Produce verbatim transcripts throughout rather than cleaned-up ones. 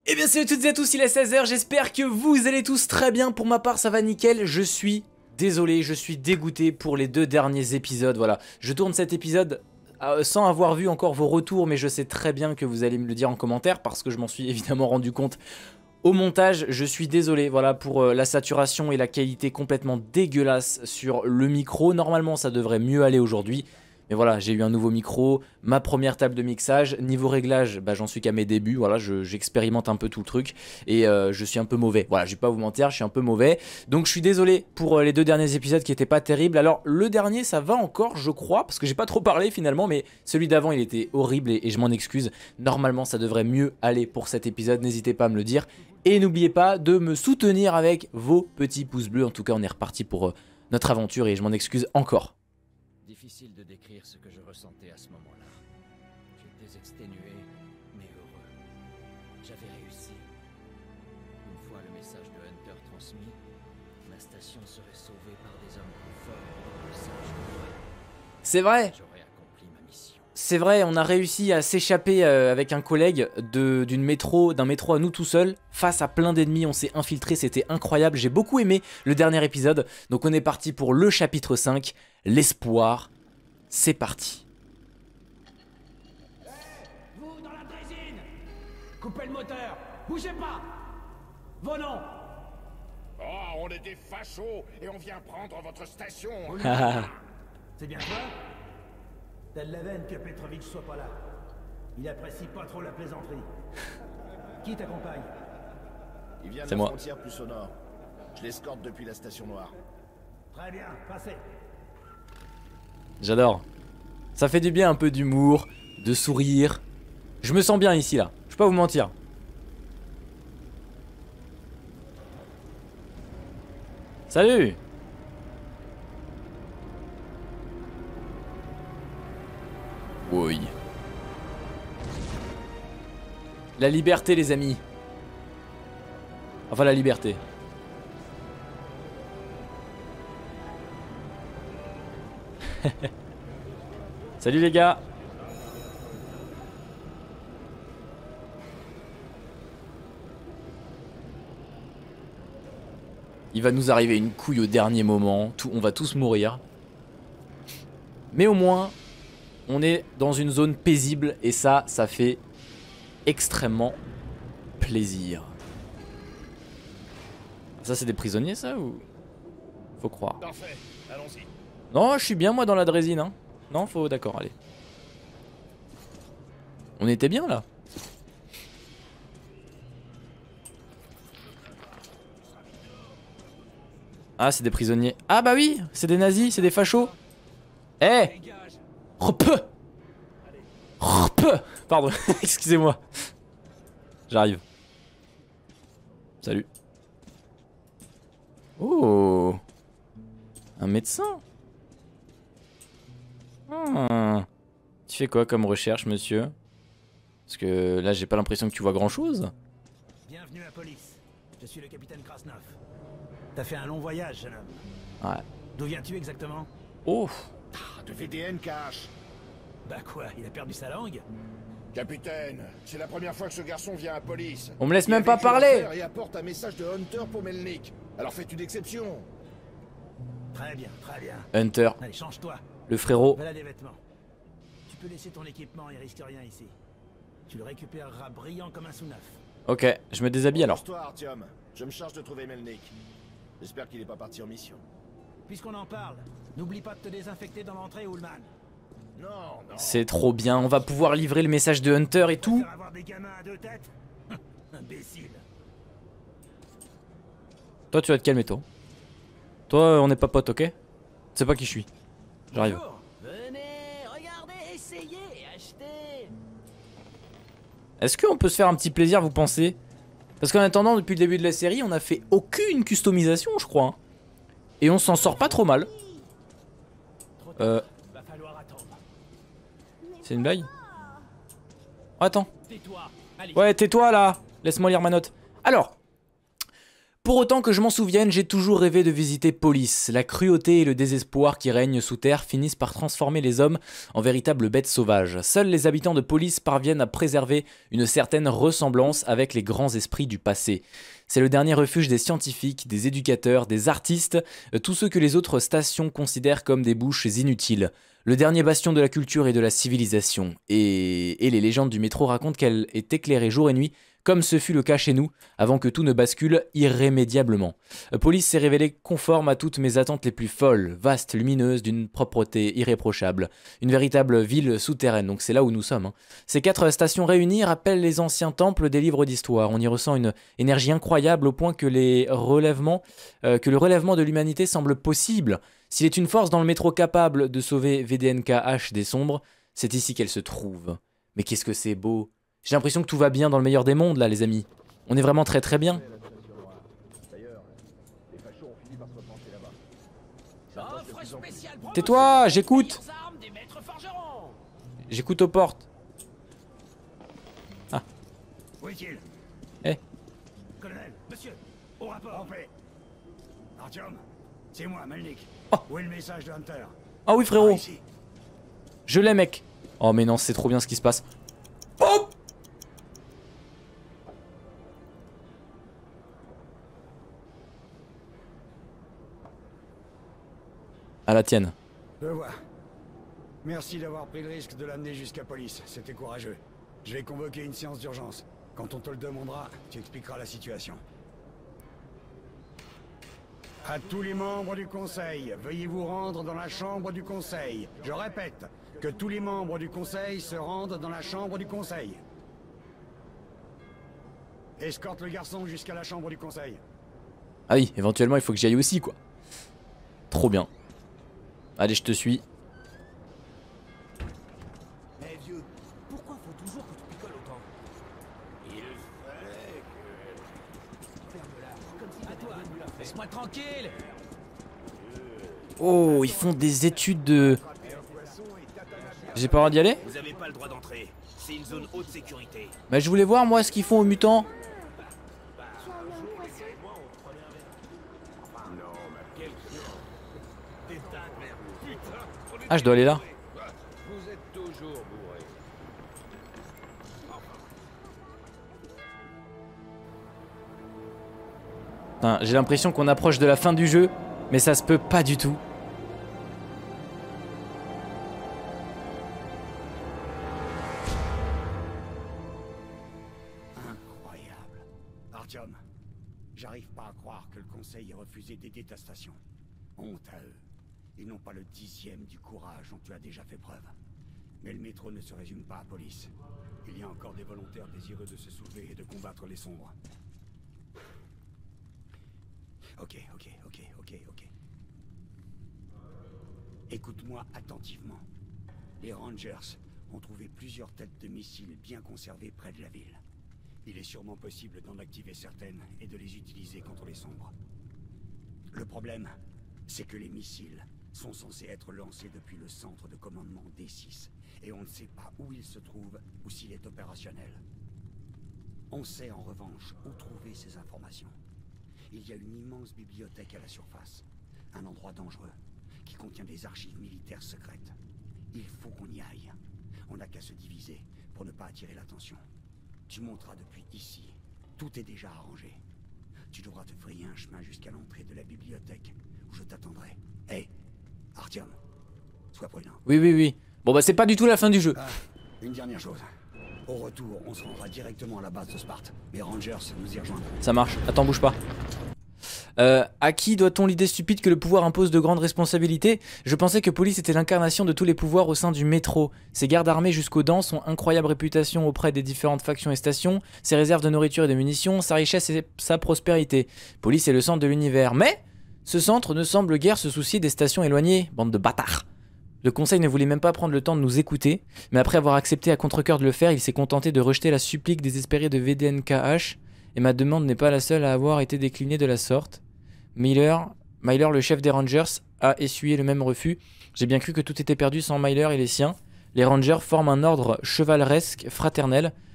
Eh bien salut à toutes et à tous, il est seize heures, j'espère que vous allez tous très bien. Pour ma part ça va nickel, je suis désolé, je suis dégoûté pour les deux derniers épisodes, voilà. Je tourne cet épisode euh, sans avoir vu encore vos retours, mais je sais très bien que vous allez me le dire en commentaire parce que je m'en suis évidemment rendu compte au montage. Je suis désolé, voilà, pour euh, la saturation et la qualité complètement dégueulasse sur le micro. Normalement ça devrait mieux aller aujourd'hui. Mais voilà, j'ai eu un nouveau micro, ma première table de mixage. Niveau réglage, bah, j'en suis qu'à mes débuts. Voilà, j'expérimente un peu tout le truc. Et euh, je suis un peu mauvais. Voilà, je vais pas vous mentir, je suis un peu mauvais. Donc je suis désolé pour euh, les deux derniers épisodes qui étaient pas terribles. Alors le dernier, ça va encore, je crois, parce que j'ai pas trop parlé finalement. Mais celui d'avant, il était horrible et, et je m'en excuse. Normalement, ça devrait mieux aller pour cet épisode. N'hésitez pas à me le dire. Et n'oubliez pas de me soutenir avec vos petits pouces bleus. En tout cas, on est reparti pour euh, notre aventure et je m'en excuse encore. Difficile de décrire ce que je ressentais à ce moment-là. J'étais exténué, mais heureux. J'avais réussi. Une fois le message de Hunter transmis, ma station serait sauvée par des hommes plus forts que le singe de moi. C'est vrai. J'aurais accompli ma mission. C'est vrai, on a réussi à s'échapper euh, avec un collègue de- d'une métro, d'un métro à nous tout seuls, face à plein d'ennemis, on s'est infiltré, c'était incroyable. J'ai beaucoup aimé le dernier épisode, donc on est parti pour le chapitre cinq, l'espoir. C'est parti. Vous dans la drésine! Coupez le moteur! Bougez pas! Vos noms! Oh, on est des fachos et on vient prendre votre station. C'est bien toi? T'as de la veine que Petrovic soit pas là. Il apprécie pas trop la plaisanterie. Qui t'accompagne? Il vient de C'est la moi. frontière plus au nord. Je l'escorte depuis la station noire. Très bien, passez. J'adore. Ça fait du bien un peu d'humour, de sourire. Je me sens bien ici là, je vais pas vous mentir. Salut. Oui. La liberté les amis. Enfin la liberté. Salut les gars. Il va nous arriver une couille au dernier moment, tout, on va tous mourir. Mais au moins, on est dans une zone paisible et ça, ça fait extrêmement plaisir. Ça c'est des prisonniers ça ou... Faut croire. Parfait, allons-y. Non, je suis bien moi dans la drésine hein. Non, faut... D'accord, allez. On était bien là. Ah, c'est des prisonniers. Ah bah oui, c'est des nazis, c'est des fachos. Eh hey. Repeu Repeu Pardon, excusez-moi. J'arrive. Salut. Oh. Un médecin. Hmm. Tu fais quoi comme recherche, monsieur? Parce que là, j'ai pas l'impression que tu vois grand-chose. Bienvenue à Police. Je suis le capitaine Krasnov. T'as fait un long voyage, jeune homme. Ouais. D'où viens-tu exactement? Oh. Ah, de V D N cash. Bah quoi, il a perdu sa langue? Capitaine, c'est la première fois que ce garçon vient à police. On me laisse Il a même pas vécu parler. l'enfer Et apporte un message de Hunter pour Melnik. Alors faites une exception. Très bien, très bien. Hunter, Allez, change-toi. le frérot. Voilà des vêtements. Tu peux laisser ton équipement, il risque rien ici. Tu le récupéreras brillant comme un sous-neuf. Ok, je me déshabille alors. Toi, Artyom. Je me charge de trouver Melnik. J'espère qu'il est pas parti en mission. Puisqu'on en parle, n'oublie pas de te désinfecter dans l'entrée, Ullman. Non, non. C'est trop bien, on va pouvoir livrer le message de Hunter et tout. Faire avoir des gamins à deux têtes? Imbécile. Toi, tu vas te calmer, toi. Toi, on n'est pas potes, ok? Tu sais pas qui je suis. J'arrive. Bonjour. Venez, regardez, essayez, achetez. Est-ce qu'on peut se faire un petit plaisir, vous pensez? Parce qu'en attendant, depuis le début de la série, on a fait aucune customisation, je crois. Hein. Et on s'en sort pas trop mal. Euh... Va falloir attendre. C'est une blague? Oh, attends. Tais-toi. Allez. Ouais, tais-toi là. Laisse-moi lire ma note. Alors, Pour autant que je m'en souvienne, j'ai toujours rêvé de visiter Polis. La cruauté et le désespoir qui règnent sous terre finissent par transformer les hommes en véritables bêtes sauvages. Seuls les habitants de Polis parviennent à préserver une certaine ressemblance avec les grands esprits du passé. C'est le dernier refuge des scientifiques, des éducateurs, des artistes, tous ceux que les autres stations considèrent comme des bouches inutiles. Le dernier bastion de la culture et de la civilisation. Et, et les légendes du métro racontent qu'elle est éclairée jour et nuit, comme ce fut le cas chez nous, avant que tout ne bascule irrémédiablement. Polis s'est révélée conforme à toutes mes attentes les plus folles, vaste, lumineuse, d'une propreté irréprochable. Une véritable ville souterraine, donc c'est là où nous sommes. Hein. Ces quatre stations réunies rappellent les anciens temples des livres d'histoire. On y ressent une énergie incroyable au point que, les relèvements, euh, que le relèvement de l'humanité semble possible. S'il est une force dans le métro capable de sauver V D N K H des sombres, c'est ici qu'elle se trouve. Mais qu'est-ce que c'est beau! J'ai l'impression que tout va bien dans le meilleur des mondes là les amis. On est vraiment très très bien. Tais-toi, j'écoute. J'écoute aux portes. Ah. Où est-il? Eh. Colonel, monsieur, au rapport. En paix. Artyom, c'est moi, Melnik. Oh. Où est le message de Hunter? Ah oui frérot. Ici. Je l'ai mec. Oh mais non, c'est trop bien ce qui se passe. Oh. À la tienne. Je vois. Merci d'avoir pris le risque de l'amener jusqu'à Police. C'était courageux. Je vais convoquer une séance d'urgence. Quand on te le demandera, tu expliqueras la situation. À tous les membres du Conseil, veuillez vous rendre dans la chambre du Conseil. Je répète, que tous les membres du Conseil se rendent dans la chambre du Conseil. Escorte le garçon jusqu'à la chambre du Conseil. Ah oui, éventuellement il faut que j'y aille aussi quoi. Trop bien. Allez, je te suis. Eh hey, vieux, pourquoi faut toujours que tu picoles autant? Il fallait que... Ferme-la, comme si à toi, laisse-moi tranquille. Oh, ils font des études de... J'ai pas le droit d'y aller? Vous avez pas le droit d'entrer. C'est une zone haute sécurité. Bah je voulais voir moi ce qu'ils font aux mutants. Ah, je dois aller là. Vous êtes toujours bourré. Putain, j'ai l'impression qu'on approche de la fin du jeu, mais ça se peut pas du tout. Incroyable. Artyom, j'arrive pas à croire que le Conseil ait refusé d'aider ta station. Honte à eux. Ils n'ont pas le dixième du courage dont tu as déjà fait preuve. Mais le métro ne se résume pas à Police. Il y a encore des volontaires désireux de se soulever et de combattre les sombres. Ok, ok, ok, ok, ok. Écoute-moi attentivement. Les Rangers ont trouvé plusieurs têtes de missiles bien conservées près de la ville. Il est sûrement possible d'en activer certaines et de les utiliser contre les sombres. Le problème, c'est que les missiles sont censés être lancés depuis le centre de commandement D six, et on ne sait pas où il se trouve ou s'il est opérationnel. On sait en revanche où trouver ces informations. Il y a une immense bibliothèque à la surface, un endroit dangereux, qui contient des archives militaires secrètes. Il faut qu'on y aille. On n'a qu'à se diviser pour ne pas attirer l'attention. Tu monteras depuis ici. Tout est déjà arrangé. Tu devras te frayer un chemin jusqu'à l'entrée de la bibliothèque, où je t'attendrai. Hé, hey, Artyom, sois prudent. Oui, oui, oui. Bon bah c'est pas du tout la fin du jeu. Ah, une dernière chose. Au retour, on se rendra directement à la base de Sparte. Les Rangers nous y rejoindront. Ça marche. Attends, bouge pas. Euh, à qui doit-on l'idée stupide que le pouvoir impose de grandes responsabilités? Je pensais que Police était l'incarnation de tous les pouvoirs au sein du métro. Ses gardes armés jusqu'aux dents, son incroyable réputation auprès des différentes factions et stations, ses réserves de nourriture et de munitions, sa richesse et sa prospérité. Police est le centre de l'univers. Mais ce centre ne semble guère se soucier des stations éloignées. Bande de bâtards. Le conseil ne voulait même pas prendre le temps de nous écouter, mais après avoir accepté à contre-cœur de le faire, il s'est contenté de rejeter la supplique désespérée de V D N K H, et ma demande n'est pas la seule à avoir été déclinée de la sorte. Myler, Myler, le chef des Rangers, a essuyé le même refus. J'ai bien cru que tout était perdu sans Myler et les siens. Les Rangers forment un ordre chevaleresque, fraternel,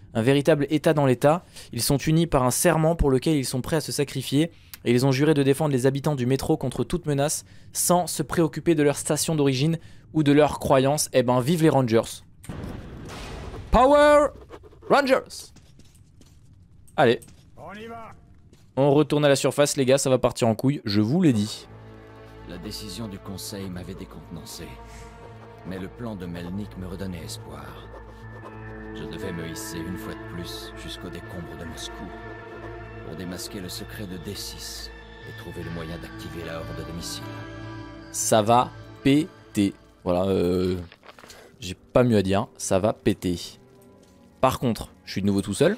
un véritable état dans l'état. Ils sont unis par un serment pour lequel ils sont prêts à se sacrifier. Et ils ont juré de défendre les habitants du métro contre toute menace sans se préoccuper de leur station d'origine ou de leurs croyances. Eh ben, vive les Rangers. Power Rangers. Allez. On y va. On retourne à la surface, les gars, ça va partir en couille, je vous l'ai dit. La décision du conseil m'avait décontenancé. Mais le plan de Melnik me redonnait espoir. Je devais me hisser une fois de plus jusqu'aux décombres de Moscou pour démasquer le secret de D six et trouver le moyen d'activer la horde de missiles. Ça va péter. Voilà, euh, j'ai pas mieux à dire, ça va péter. Par contre, je suis de nouveau tout seul.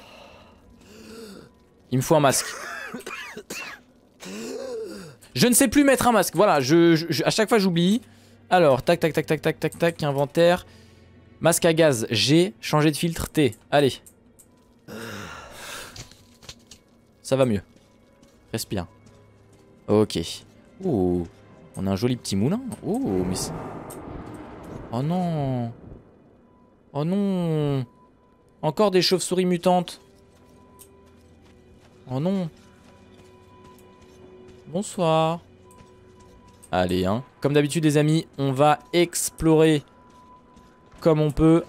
Il me faut un masque. Je ne sais plus mettre un masque, voilà, je, je, à chaque fois j'oublie. Alors, tac, tac, tac, tac, tac, tac, tac, inventaire. Masque à gaz, G, changer de filtre, T. Allez. Ça va mieux. Respire. Ok. Oh, on a un joli petit moulin. Oh, mais c'est... Oh non. Oh non. Encore des chauves-souris mutantes. Oh non. Bonsoir. Allez, hein. Comme d'habitude, les amis, on va explorer comme on peut.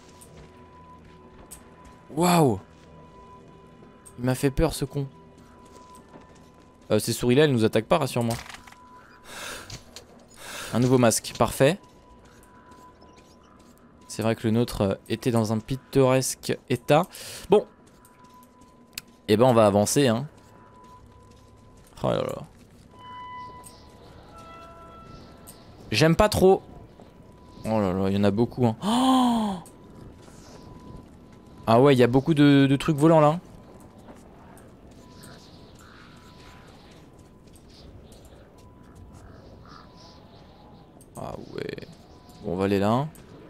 Waouh. Il m'a fait peur, ce con. Euh, ces souris-là, elles nous attaquent pas, rassure-moi. Un nouveau masque, parfait. C'est vrai que le nôtre était dans un pittoresque état. Bon. Eh ben, on va avancer, hein. Oh là là. J'aime pas trop. Oh là là, il y en a beaucoup, hein. Oh, ah ouais, il y a beaucoup de, de trucs volants, là. Ah ouais. Bon, on va aller là.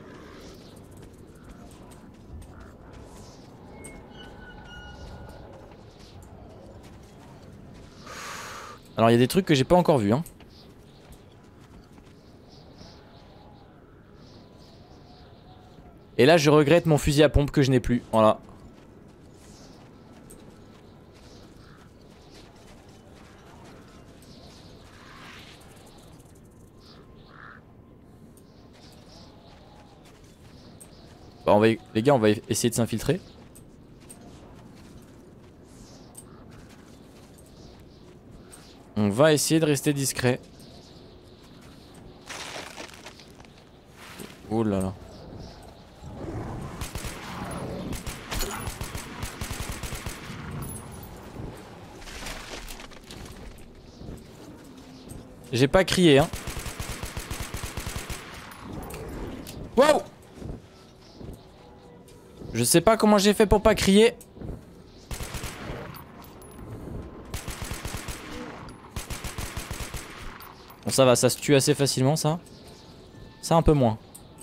Alors il y a des trucs que j'ai pas encore vus, hein. Et là je regrette mon fusil à pompe que je n'ai plus, voilà. Bah, on va, les gars, on va essayer de s'infiltrer. On va essayer de rester discret. Oh là là. J'ai pas crié, hein. Wow! Je sais pas comment j'ai fait pour pas crier. Bon, ça va, ça se tue assez facilement, ça. Ça, un peu moins.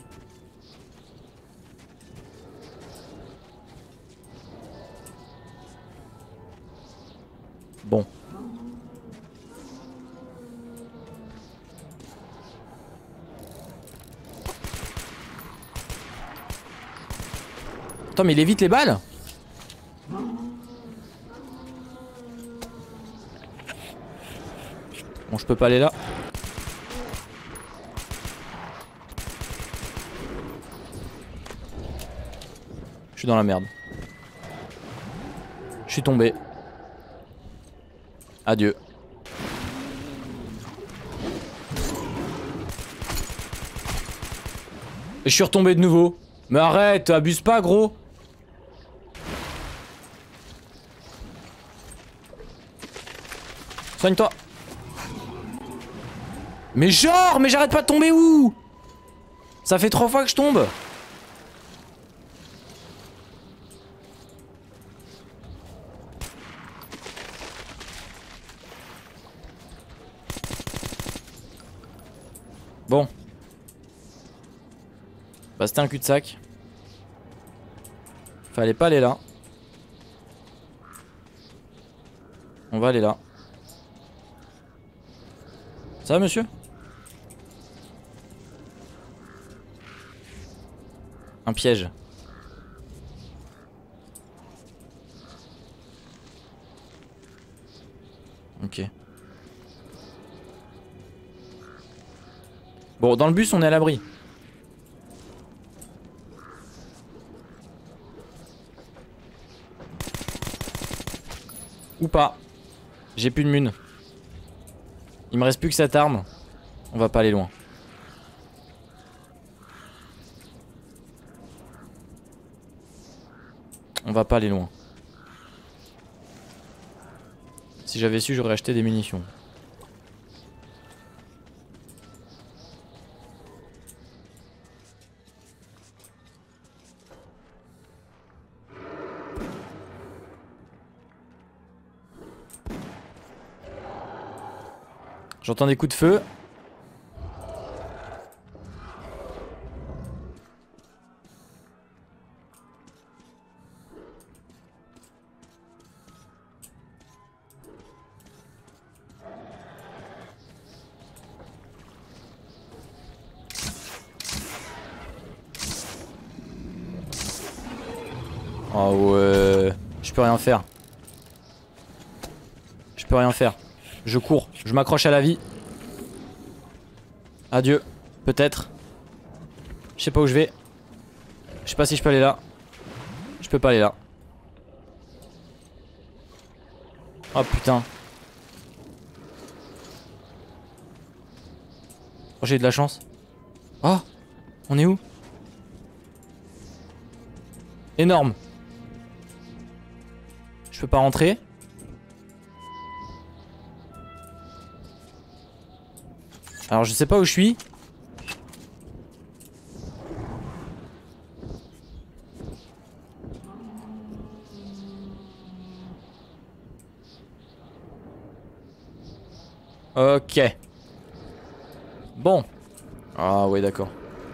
Bon. Attends, mais il évite les balles? Bon, je peux pas aller là. Je suis dans la merde. Je suis tombé. Adieu. Et je suis retombé de nouveau. Mais arrête, abuse pas, gros. Soigne-toi. Mais genre, mais j'arrête pas de tomber où? Ça fait trois fois que je tombe. Bon. Bah c'était un cul-de-sac. Fallait pas aller là. On va aller là. Ça va, monsieur? Un piège. Ok. Bon, dans le bus, on est à l'abri. Ou pas. J'ai plus de mun. Il me reste plus que cette arme. On va pas aller loin. On va pas aller loin. Si j'avais su, j'aurais acheté des munitions. J'entends des coups de feu. Oh ouais. Je peux rien faire. Je peux rien faire. Je cours, je m'accroche à la vie. Adieu, peut-être. Je sais pas où je vais. Je sais pas si je peux aller là. Je peux pas aller là. Oh putain. Oh, j'ai eu de la chance. Oh, on est où? Énorme. Je peux pas rentrer. Alors je sais pas où je suis. Ok. Bon. Ah ouais d'accord.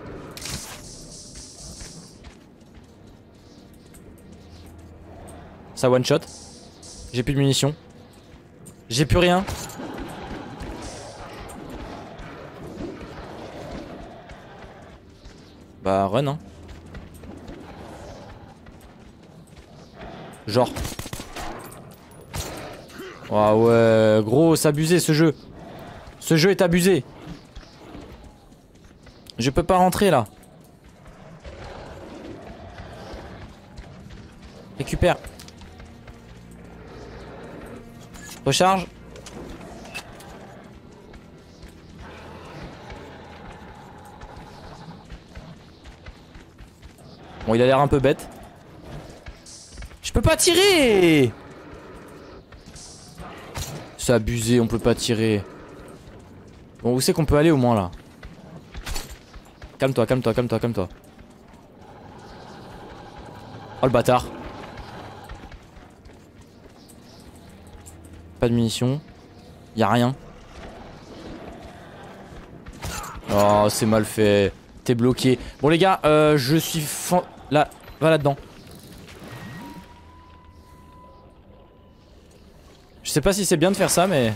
Ça one shot. J'ai plus de munitions. J'ai plus rien. Bah run hein. Genre. Ah ouais gros c'est abusé ce jeu. Ce jeu est abusé. Je peux pas rentrer là. Récupère. Recharge. Bon il a l'air un peu bête. Je peux pas tirer. C'est abusé, on peut pas tirer. Bon où c'est qu'on peut aller au moins là? Calme-toi, calme-toi, calme-toi, calme-toi. Oh le bâtard. Pas de munitions. Y'a rien. Oh c'est mal fait. T'es bloqué. Bon les gars, euh, je suis fan... Là, va là-dedans. Je sais pas si c'est bien de faire ça mais...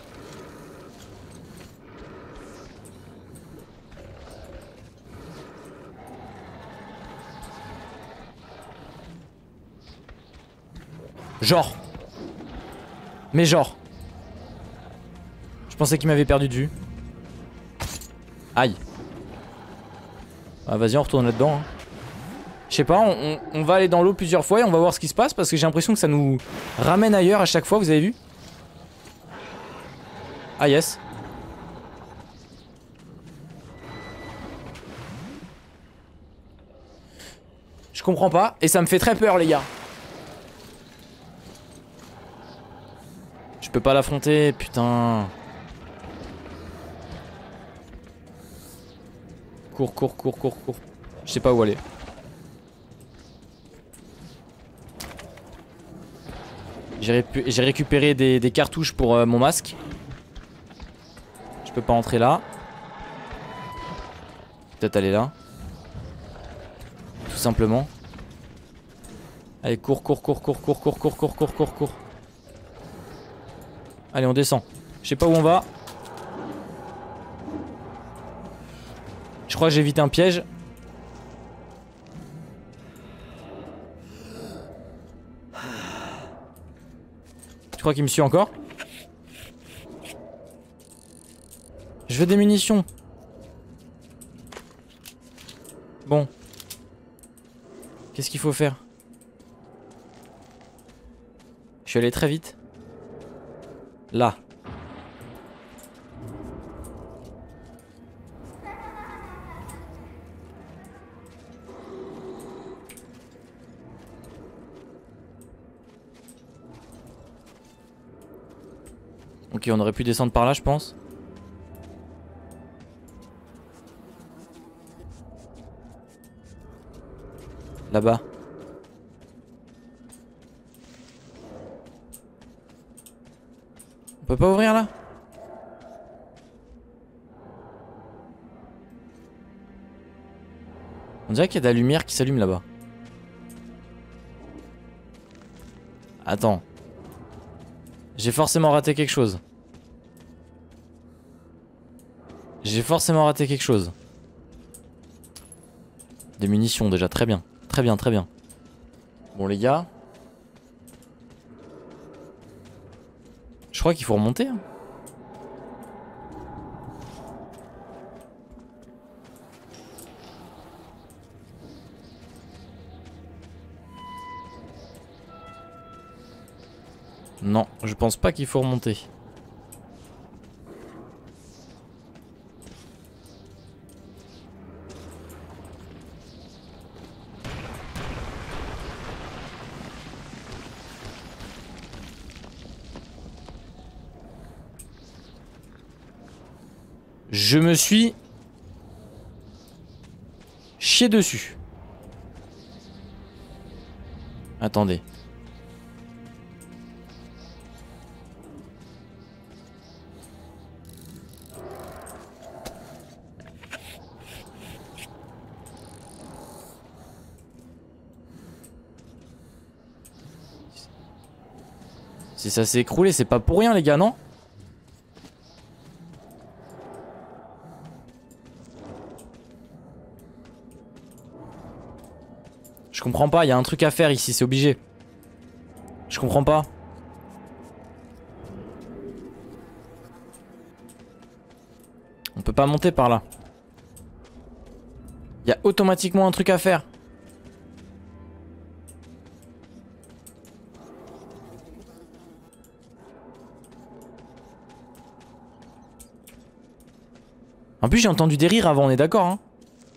Genre. Mais genre. Je pensais qu'il m'avait perdu de vue. Aïe. Ah vas-y on retourne là-dedans hein. Je sais pas, on, on, on va aller dans l'eau plusieurs fois et on va voir ce qui se passe parce que j'ai l'impression que ça nous ramène ailleurs à chaque fois, vous avez vu? Ah yes. Je comprends pas et ça me fait très peur les gars. Je peux pas l'affronter, putain. Cours, cours, cours, cours, cours. Je sais pas où aller. J'ai répu récupéré des, des cartouches pour euh, mon masque. Je peux pas entrer là. Peut-être aller là. Tout simplement. Allez, cours, cours, cours, cours, cours, cours, cours, cours, cours, cours, cours. Allez, on descend. Je sais pas où on va. Je crois que j'ai évité un piège. Tu crois qu'il me suit encore? Je veux des munitions. Bon. Qu'est-ce qu'il faut faire? Je suis allé très vite. Là. Ok, on aurait pu descendre par là, je pense. Là-bas. On peut pas ouvrir là? On dirait qu'il y a de la lumière qui s'allume là-bas. Attends. J'ai forcément raté quelque chose. J'ai forcément raté quelque chose. Des munitions déjà, très bien. Très bien, très bien. Bon les gars. Je crois qu'il faut remonter. Hein. Non, je pense pas qu'il faut remonter. Je me suis chié dessus. Attendez. Si ça s'est écroulé, c'est pas pour rien les gars, non? Je comprends pas, il y a un truc à faire ici, c'est obligé. Je comprends pas. On peut pas monter par là. Il y a automatiquement un truc à faire. En plus j'ai entendu des rires avant, on est d'accord hein.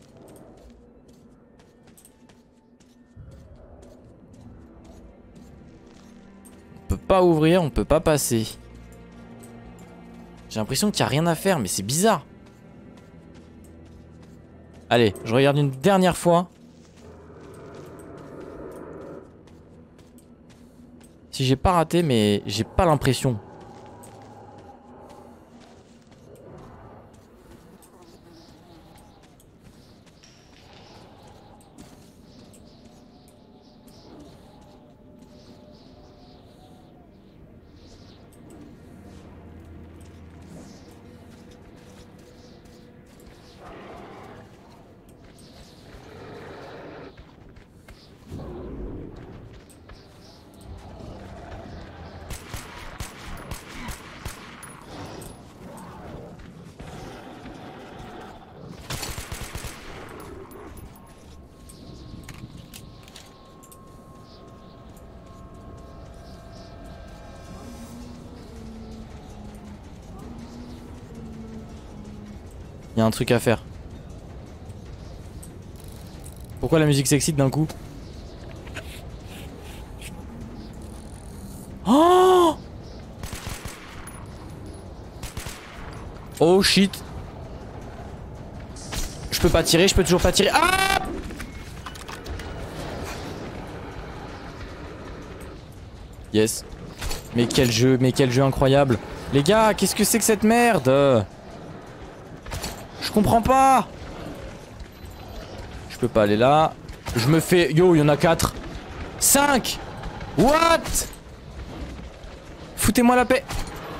On peut pas ouvrir, on peut pas passer. J'ai l'impression qu'il n'y a rien à faire, mais c'est bizarre. Allez, je regarde une dernière fois. Si j'ai pas raté, mais j'ai pas l'impression. Il y a un truc à faire. Pourquoi la musique s'excite d'un coup? Oh! Oh shit. Je peux pas tirer, je peux toujours pas tirer. Ah! Yes. Mais quel jeu, mais quel jeu incroyable. Les gars, qu'est-ce que c'est que cette merde? Je comprends pas. Je peux pas aller là. Je me fais... Yo, il y en a quatre. cinq. What? Foutez-moi la paix.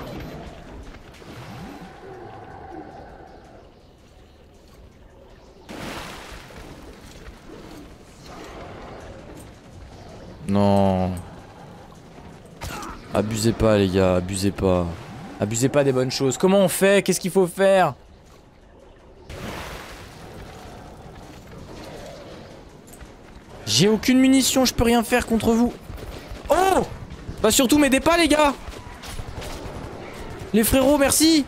Non. Abusez pas les gars, abusez pas. Abusez pas des bonnes choses. Comment on fait? Qu'est-ce qu'il faut faire? J'ai aucune munition, je peux rien faire contre vous. Oh! Bah surtout m'aidez pas les gars. Les frérots, merci.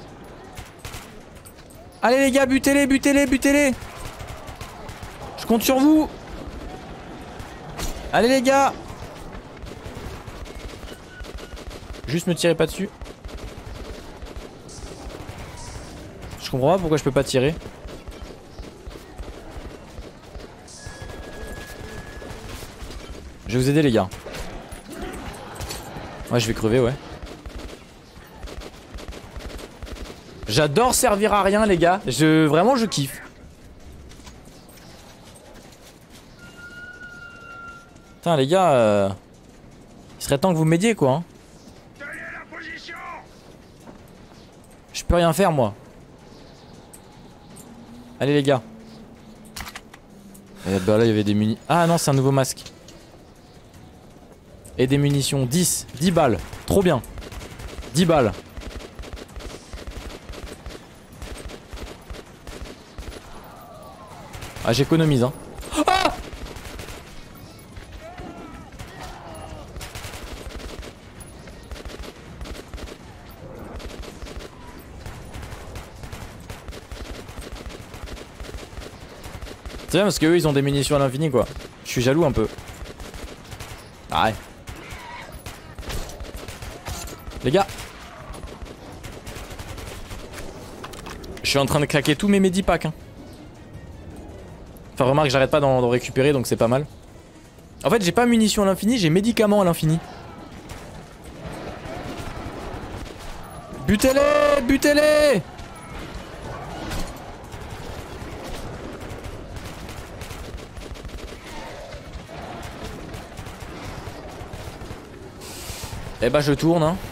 Allez les gars, butez-les, butez-les, butez-les. Je compte sur vous. Allez les gars. Juste me tirez pas dessus. Je comprends pas pourquoi je peux pas tirer. Je vais vous aider les gars. Ouais, je vais crever, ouais. J'adore servir à rien les gars. Je vraiment je kiffe. Putain les gars, euh... il serait temps que vous m'aidiez quoi. Hein. Je peux rien faire moi. Allez les gars. Et bah là il y avait des munitions. Ah non c'est un nouveau masque. Et des munitions. dix. dix balles. Trop bien. dix balles. Ah j'économise hein. Ah c'est bien parce que eux ils ont des munitions à l'infini quoi. Je suis jaloux un peu. Ah ouais. Les gars. Je suis en train de claquer tous mes medipacks hein. Enfin remarque j'arrête pas d'en récupérer donc c'est pas mal. En fait j'ai pas munitions à l'infini, j'ai médicaments à l'infini. Butez-les, butez-les. Eh bah je tourne hein.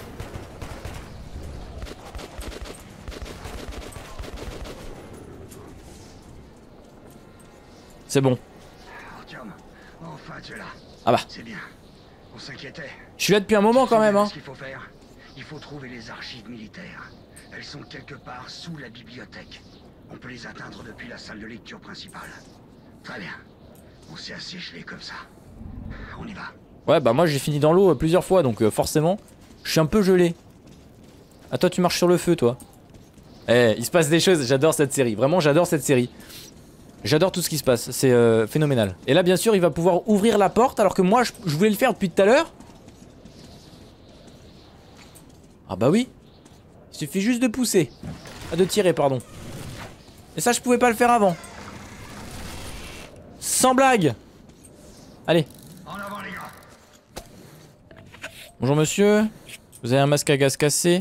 C'est bon. Artyom, enfin tu es là. Ah bah. C'est bien. On s'inquiétait. Je suis là depuis un moment quand même hein. Ce qu'il faut faire, il faut trouver les archives militaires. Elles sont quelque part sous la bibliothèque. On peut les atteindre depuis la salle de lecture principale. Très bien. On s'est assez gelé comme ça. On y va. Ouais bah moi j'ai fini dans l'eau euh, plusieurs fois donc euh, forcément je suis un peu gelé. Ah toi tu marches sur le feu toi. Eh il se passe des choses, j'adore cette série. Vraiment j'adore cette série. J'adore tout ce qui se passe, c'est euh, phénoménal. Et là bien sûr il va pouvoir ouvrir la porte alors que moi je, je voulais le faire depuis tout à l'heure. Ah bah oui. Il suffit juste de pousser. Ah de tirer pardon. Et ça je pouvais pas le faire avant. Sans blague. Allez. En avant les gars. Bonjour monsieur. Vous avez un masque à gaz cassé.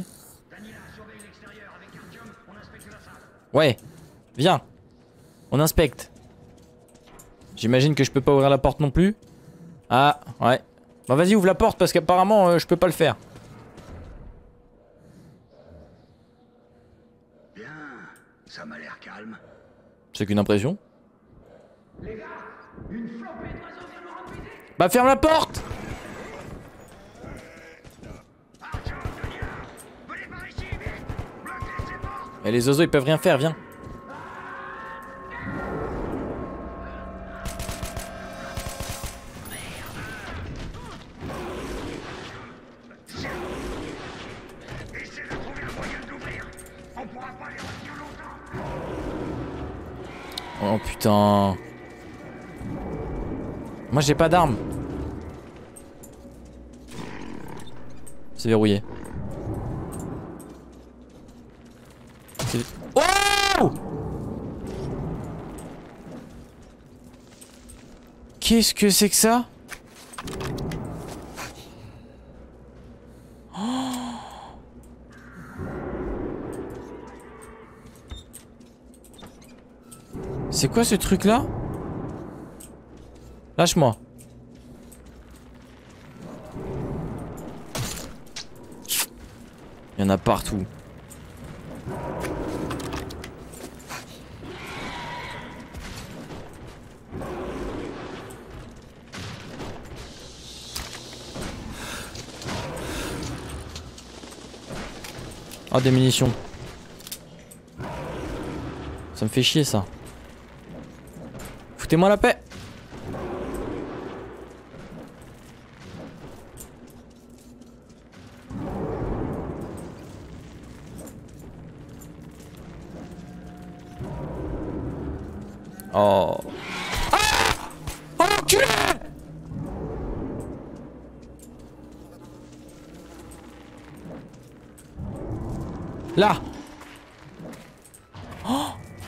Ouais. Viens. On inspecte. J'imagine que je peux pas ouvrir la porte non plus. Ah, ouais. Bah vas-y ouvre la porte parce qu'apparemment euh, je peux pas le faire. Bien, ça m'a l'air calme. C'est qu'une impression. Les gars, une flopée d'oiseaux vient nous rendre visite. Bah ferme la porte. Et les oiseaux ils peuvent rien faire, viens. Oh putain. Moi j'ai pas d'arme. C'est verrouillé. Oh! Qu'est-ce que c'est que ça? Oh! C'est quoi ce truc là? Lâche-moi. Il y en a partout. Ah, des munitions. Ça me fait chier ça. Foutez-moi la paix. Oh. Ah oh enculé. Là. Oh.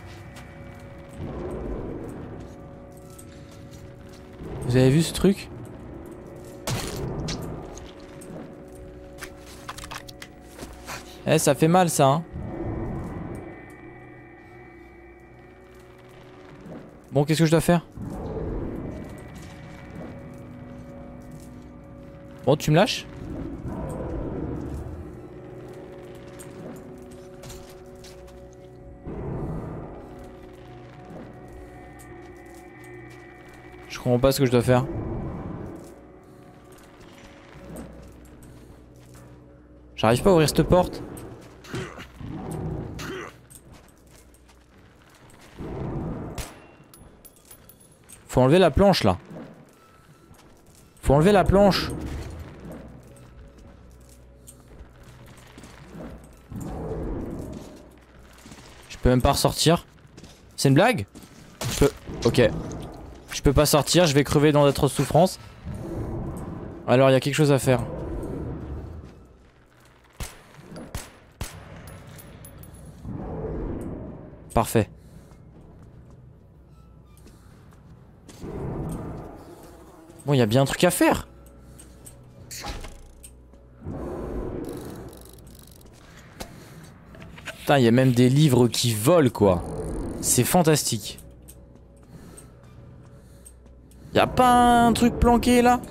Vous avez vu ce truc? Eh, ça fait mal ça, hein. Bon, qu'est-ce que je dois faire? Bon, tu me lâches? Je comprends pas ce que je dois faire. J'arrive pas à ouvrir cette porte. Faut enlever la planche là. Faut enlever la planche. Je peux même pas ressortir. C'est une blague? Je peux... Ok. Je peux pas sortir, je vais crever dans d'atroces souffrances. Alors il y a quelque chose à faire. Parfait. Bon, il y a bien un truc à faire. Putain, il y a même des livres qui volent, quoi. C'est fantastique. Y a pas un truc planqué, là?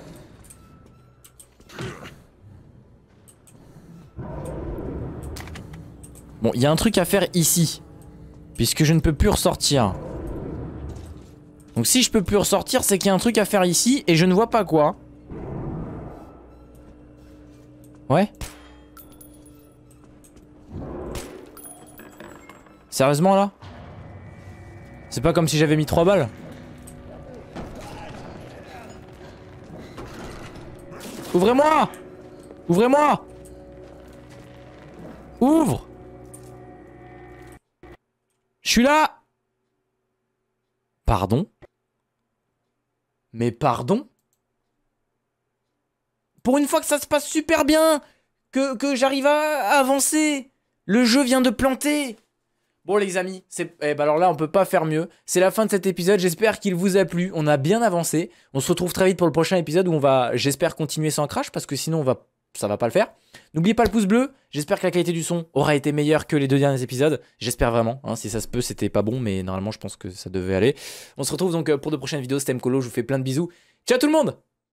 Bon, il y a un truc à faire ici. Puisque je ne peux plus ressortir. Donc si je peux plus ressortir, c'est qu'il y a un truc à faire ici et je ne vois pas quoi. Ouais. Sérieusement là? C'est pas comme si j'avais mis trois balles. Ouvrez-moi! Ouvrez-moi! Ouvre! Je suis là! Pardon? Mais pardon? Pour une fois que ça se passe super bien, que, que j'arrive à avancer, le jeu vient de planter. Bon les amis, c'est eh ben alors là on peut pas faire mieux. C'est la fin de cet épisode, j'espère qu'il vous a plu. On a bien avancé. On se retrouve très vite pour le prochain épisode où on va, j'espère, continuer sans crash parce que sinon on va, ça va pas le faire. N'oubliez pas le pouce bleu. J'espère que la qualité du son aura été meilleure que les deux derniers épisodes. J'espère vraiment. Hein, si ça se peut, c'était pas bon, mais normalement je pense que ça devait aller. On se retrouve donc pour de prochaines vidéos. C'était Mkolo, je vous fais plein de bisous. Ciao tout le monde!